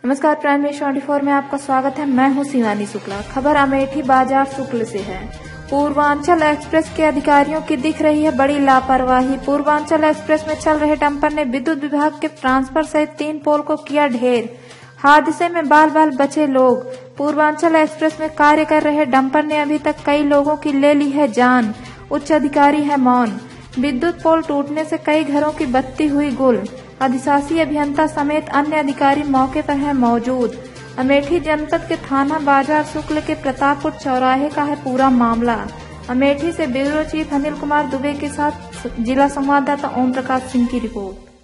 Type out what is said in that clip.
नमस्कार, prime news 24 में आपका स्वागत है। मैं हूं शिवानी शुक्ला। खबर अमेठी बाजार शुक्ल से है। पूर्वांचल एक्सप्रेस के अधिकारियों की दिख रही है बड़ी लापरवाही। पूर्वांचल एक्सप्रेस में चल रहे डंपर ने विद्युत विभाग के ट्रांसफर सहित 3 पोल को किया ढेर। हादसे में बाल बाल बचे लोग। पूर्वांचल एक्सप्रेस में कार्य कर रहे डंपर ने अभी तक कई लोगों की ले ली है जान। उच्च अधिकारी है मौन। विद्युत पोल टूटने से कई घरों की बत्ती हुई गुल। अधिशासी अभियंता समेत अन्य अधिकारी मौके पर हैं मौजूद। अमेठी जनपद के थाना बाजार शुक्ल के प्रतापपुर चौराहे का है पूरा मामला। अमेठी से ब्यूरो चीफ अनिल कुमार दुबे के साथ जिला संवाददाता ओम प्रकाश सिंह की रिपोर्ट।